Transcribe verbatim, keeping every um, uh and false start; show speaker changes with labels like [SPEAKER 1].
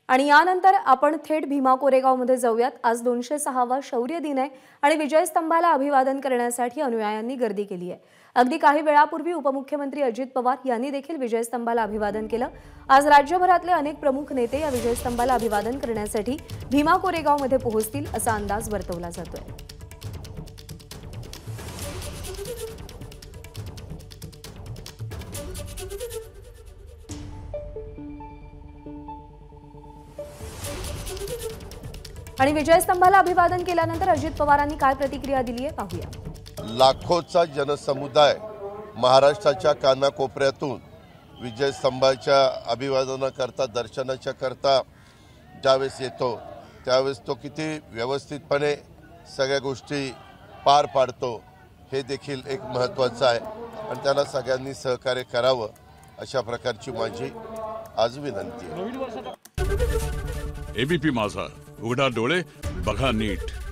[SPEAKER 1] आणि यानंतर आपण थेट भीमा कोरेगावमध्ये जाऊयात। आज दोनशे सहावा शौर्य दिन आहे आणि विजय स्तंभाला अभिवादन करण्यासाठी अनुयायांनी गर्दी केली आहे। अगदी काही वेळापूर्वी उपमुख्यमंत्री अजित पवार यांनी देखील विजय स्तंभाला अभिवादन केलं। आज राज्यभरातले अनेक प्रमुख नेते या विजय स्तंभाला अभिवादन करण्यासाठी भीमा कोरेगावमध्ये पोहोचतील असा अंदाज वर्तवला जातोय। आणि विजय स्तंभाला अभिवादन केल्यानंतर अजित पवारांनी काय प्रतिक्रिया दिली आहे पाहूया।
[SPEAKER 2] लाखोचा जनसमुदाय महाराष्ट्राच्या कानाकोपऱ्यातून विजय स्तंभाच्या अभिवादनाकरता दर्शनाच्या करता ज्यावेळेस येतो त्यावेळेस तो किती व्यवस्थितपणे सगळ्या गोष्टी पार पाडतो हे देखील एक महत्त्वाचं आहे आणि त्याला सगळ्यांनी सहकार्य करावं अशा प्रकारची माझी आज विनंती आहे।
[SPEAKER 3] एबीपी माझा, उघडा डोळे बघा नीट।